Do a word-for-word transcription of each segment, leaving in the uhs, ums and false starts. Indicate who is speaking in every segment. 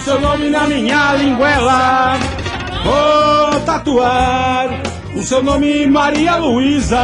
Speaker 1: seu nome na minha linguela. Vou tatuar o seu nome, Maria Luísa.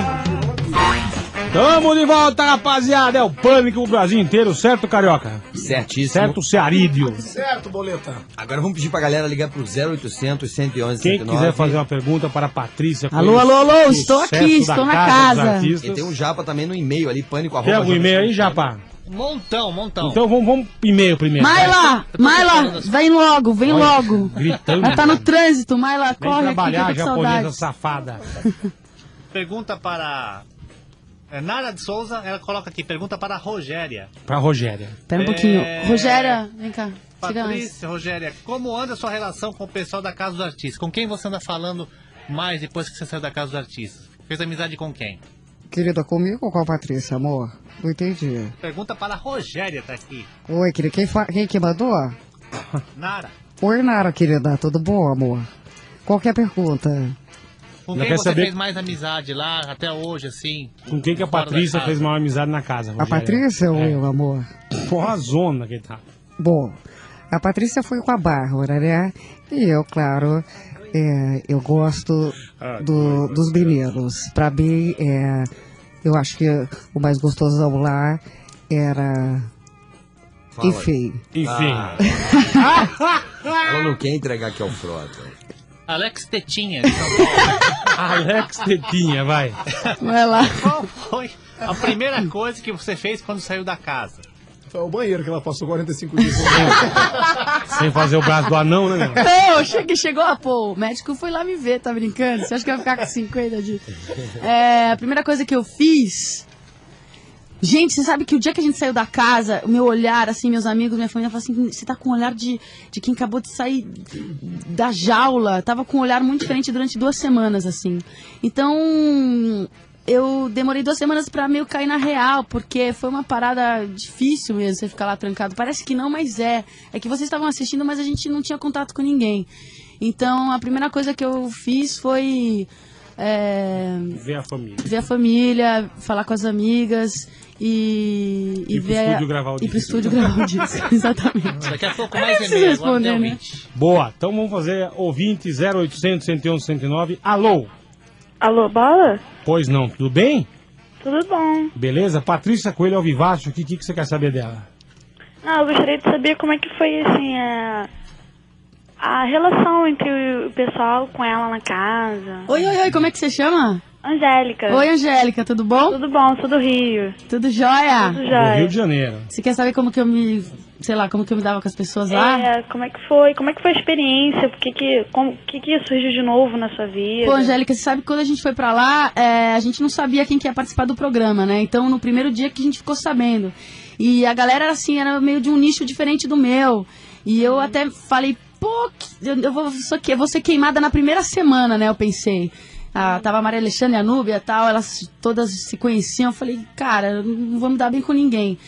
Speaker 1: Tamo de volta, rapaziada. É o pânico do Brasil inteiro, certo, Carioca?
Speaker 2: Certíssimo.
Speaker 1: Certo, Cearídio.
Speaker 3: Certo, Boleta.
Speaker 2: Agora vamos pedir pra galera ligar pro zero oitocentos, cento e onze,
Speaker 1: Quem
Speaker 2: cento e nove.
Speaker 1: quiser fazer uma pergunta para a Patrícia.
Speaker 4: Alô, alô, alô, estou aqui, estou na casa.
Speaker 2: E tem um japa também no e-mail ali, pânico.
Speaker 1: Tem algum e-mail aí, japa?
Speaker 5: Montão, montão.
Speaker 1: Então vamos, vamos e-mail primeiro.
Speaker 4: Maila, Maila, vem logo, vem
Speaker 1: Olha,
Speaker 4: logo.
Speaker 1: gritando.
Speaker 4: Ela tá no trânsito, Maila,
Speaker 1: Vem
Speaker 4: corre aqui,
Speaker 1: trabalhar,
Speaker 4: que eu tô com
Speaker 1: japonesa
Speaker 4: saudade.
Speaker 1: safada.
Speaker 5: Pergunta para... É, Nara de Souza, ela coloca aqui, pergunta para a Rogéria.
Speaker 1: Pra Rogéria.
Speaker 4: Pera um pouquinho.
Speaker 5: É...
Speaker 4: Rogéria, vem cá. Tira antes.
Speaker 5: Patrícia, Rogéria, como anda a sua relação com o pessoal da Casa dos Artistas? Com quem você anda falando mais depois que você saiu da Casa dos Artistas? Fez amizade com quem?
Speaker 6: Querida, comigo ou com a Patrícia, amor? Não entendi.
Speaker 5: Pergunta para a Rogéria, tá aqui.
Speaker 6: Oi, querida, quem, fa... quem que mandou?
Speaker 5: Nara,
Speaker 6: Oi, Nara, querida, tudo bom, amor? Qual que é a pergunta?
Speaker 5: com
Speaker 1: Ela
Speaker 5: quem
Speaker 1: quer
Speaker 5: você
Speaker 1: saber-
Speaker 5: fez mais amizade lá, até hoje, assim?
Speaker 1: Com quem que a
Speaker 5: fora da
Speaker 1: Patrícia
Speaker 5: casa?
Speaker 1: fez maior amizade na casa,
Speaker 6: A
Speaker 1: Rogéria?
Speaker 6: Patrícia ou
Speaker 1: É.
Speaker 6: eu, amor?
Speaker 1: Porra, zona que tá.
Speaker 6: Bom, a Patrícia foi com a Bárbara, né? E eu, claro, é, eu gosto do- dos meninos. Pra mim, é, eu acho que o mais gostosão lá era...
Speaker 2: Fala.
Speaker 6: Enfim.
Speaker 1: Enfim.
Speaker 2: Ah. Ela não quer entregar aqui ao Frota.
Speaker 5: Alex Tetinha, de São Paulo.
Speaker 1: Alex Tetinha, vai.
Speaker 4: Vai lá.
Speaker 5: Qual foi a primeira coisa que você fez quando saiu da casa?
Speaker 3: Foi o banheiro que ela passou quarenta e cinco dias.
Speaker 1: Sem fazer o braço do anão, né? meu?
Speaker 4: Não, cheguei, chegou, ah, pô, o médico foi lá me ver, tá brincando? Você acha que vai ficar com cinquenta dias? É, a primeira coisa que eu fiz... Gente, você sabe que o dia que a gente saiu da casa, o meu olhar, assim, meus amigos, minha família, falaram assim, você tá com um olhar de, de quem acabou de sair da jaula. Tava com um olhar muito diferente durante duas semanas, assim. Então, eu demorei duas semanas pra meio cair na real, porque foi uma parada difícil mesmo, você ficar lá trancado. Parece que não, mas é. É que vocês estavam assistindo, mas a gente não tinha contato com ninguém. Então, a primeira coisa que eu fiz foi... É,
Speaker 1: Ver a família.
Speaker 4: ver a família, falar com as amigas e, e
Speaker 1: Ir pro
Speaker 4: ver
Speaker 1: estúdio gravar o
Speaker 4: ir pro
Speaker 1: disco.
Speaker 4: estúdio gravar o disco, exatamente.
Speaker 5: Daqui a pouco
Speaker 4: Eu
Speaker 5: mais
Speaker 4: nem
Speaker 5: e
Speaker 4: preciso
Speaker 5: meia, agora
Speaker 4: responder,
Speaker 5: tem
Speaker 4: né?
Speaker 5: ouvinte.
Speaker 1: Boa, então vamos fazer ouvinte zero oitocentos, cento e onze, cento e nove. Alô?
Speaker 7: Alô, Bola?
Speaker 1: Pois não, tudo bem?
Speaker 7: Tudo bom?
Speaker 1: Beleza? Patrícia Coelho Alvivacho, o que, que, que você quer saber dela?
Speaker 7: Ah, eu gostaria de saber como é que foi, assim, a, a relação entre o pessoal com ela na casa.
Speaker 4: Oi, oi, oi, como é que você chama?
Speaker 7: Angélica.
Speaker 4: Oi, Angélica, tudo bom?
Speaker 7: Tudo bom, sou do Rio.
Speaker 4: Tudo jóia?
Speaker 7: Tudo
Speaker 1: Do
Speaker 7: jóia.
Speaker 1: Rio de Janeiro.
Speaker 4: Você quer saber como que eu me, sei lá, como que eu me dava com as pessoas lá?
Speaker 7: É, como é que foi? Como é que foi a experiência? Por que que, como, que que surgiu de novo na sua vida?
Speaker 4: Pô, Angélica, você sabe que quando a gente foi pra lá, é, a gente não sabia quem que ia participar do programa, né? Então, no primeiro dia que a gente ficou sabendo. E a galera, assim, era meio de um nicho diferente do meu. E eu até falei, pô, que- eu eu vou, só que, eu vou ser queimada na primeira semana, né? Eu pensei. Ah, tava a Maria Alexandre e a Núbia e tal, elas todas se conheciam. Eu falei, cara, eu não vou me dar bem com ninguém.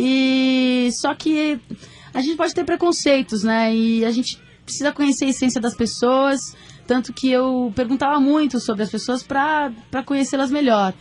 Speaker 4: E só que a gente pode ter preconceitos, né? E a gente precisa conhecer a essência das pessoas. Tanto que eu perguntava muito sobre as pessoas pra, pra conhecê-las melhor.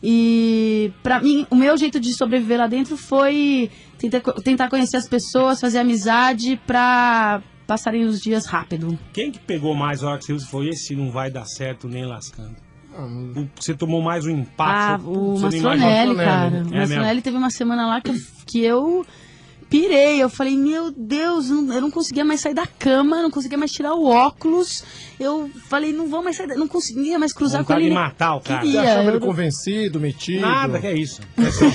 Speaker 4: E pra mim, o meu jeito de sobreviver lá dentro foi tentar, tentar conhecer as pessoas, fazer amizade pra passarem os dias rápido.
Speaker 1: Quem que pegou mais a hora que você foi? Esse não vai dar certo nem lascando. O- Você tomou mais um
Speaker 4: Ah,
Speaker 1: impacto.
Speaker 4: o
Speaker 1: você não imagina-
Speaker 4: Mastronelli, cara.
Speaker 1: É
Speaker 4: O
Speaker 1: mesmo?
Speaker 4: Mastronelli teve uma semana lá que eu, que eu pirei. Eu falei, meu Deus, não- eu não conseguia mais sair da cama, não conseguia mais tirar o óculos. Eu falei, não vou mais sair, da- não conseguia mais cruzar
Speaker 1: Vontade
Speaker 4: com ele.
Speaker 1: de matar o cara.
Speaker 3: Você
Speaker 4: Queria,
Speaker 3: achava ele
Speaker 4: eu-
Speaker 3: convencido, metido?
Speaker 1: Nada, que é isso.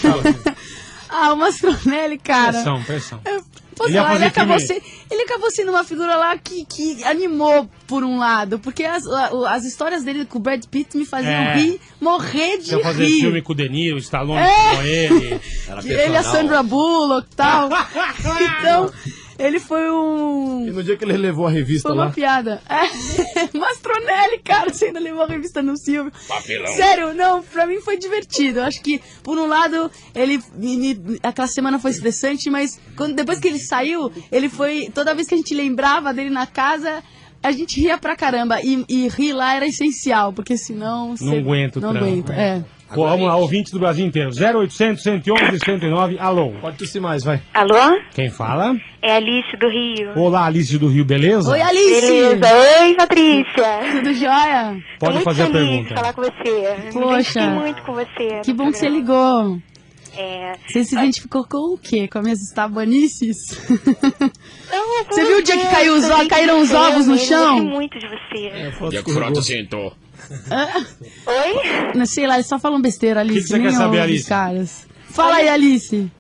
Speaker 4: Ah, o Mastronelli, cara.
Speaker 1: Pressão, pressão.
Speaker 4: Posso
Speaker 1: Ele ia
Speaker 4: falar, ele,
Speaker 1: fazer
Speaker 4: acabou
Speaker 1: filme-
Speaker 4: sendo, ele acabou sendo uma figura lá que, que animou por um lado, porque as, a- as histórias dele com o Brad Pitt me faziam
Speaker 1: É.
Speaker 4: rir, morrer de
Speaker 1: Quer fazer
Speaker 4: rir.
Speaker 1: filme com o De Niro, o Stallone
Speaker 4: É.
Speaker 1: com ele.
Speaker 4: Que ele e a Sandra Bullock e tal. Então, ele foi um...
Speaker 3: E no dia que ele levou a revista
Speaker 4: Foi uma
Speaker 3: lá,
Speaker 4: piada. É, Mastronelli, cara, você ainda levou a revista no Silvio. Sério, não, pra mim foi divertido. Eu acho que, por um lado, ele me- me- aquela semana foi estressante, mas quando, depois que ele saiu, ele foi. Toda vez que a gente lembrava dele na casa, a gente ria pra caramba. E, e rir lá era essencial, porque senão...
Speaker 1: Não
Speaker 4: cê-
Speaker 1: aguento o
Speaker 4: Não
Speaker 1: tranco,
Speaker 4: aguento, é.
Speaker 1: Pô, vamos lá, ouvintes do Brasil inteiro. zero oitocentos, cento e onze, cento e nove, alô.
Speaker 3: Pode tossir mais, vai.
Speaker 7: Alô?
Speaker 1: Quem fala?
Speaker 7: É Alice do Rio.
Speaker 1: Olá, Alice do Rio, beleza?
Speaker 4: Oi, Alice!
Speaker 7: Beleza. Oi, Patrícia.
Speaker 4: Tudo jóia?
Speaker 1: Pode
Speaker 7: Tô
Speaker 1: fazer a
Speaker 7: muito feliz
Speaker 1: pergunta.
Speaker 7: de falar com você.
Speaker 4: Poxa.
Speaker 7: Me identifiquei muito com você.
Speaker 4: Que
Speaker 7: no
Speaker 4: bom que você
Speaker 7: programa.
Speaker 4: ligou.
Speaker 7: É...
Speaker 4: Você se identificou com o quê? Com as minhas estabanices?
Speaker 7: Não,
Speaker 4: Você viu o dia que
Speaker 7: você,
Speaker 4: caiu os
Speaker 7: também
Speaker 4: ovos- caíram os
Speaker 7: você,
Speaker 4: ovos no
Speaker 7: eu
Speaker 4: chão?
Speaker 7: gostei muito de você.
Speaker 3: É, foto
Speaker 2: E a
Speaker 3: escorregou.
Speaker 2: frota sentou.
Speaker 7: Oi?
Speaker 4: Não sei lá, eles só falam besteira, Alice.
Speaker 1: Que que você
Speaker 4: nem
Speaker 1: quer saber,
Speaker 4: ouve os
Speaker 1: Alice?
Speaker 4: caras. Fala aí, Alice.